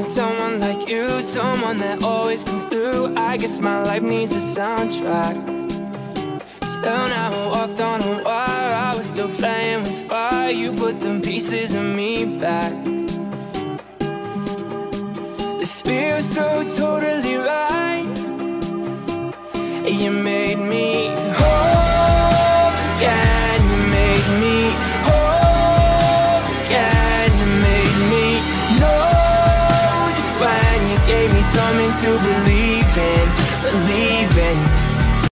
Finding someone like you, someone that always comes through. I guess my life needs a soundtrack. Still never walked on a wire, I was still playing with fire. You put them pieces of me back. This feels so totally right. You made me whole again. You made me whole again. You made me know just when you gave me something to believe.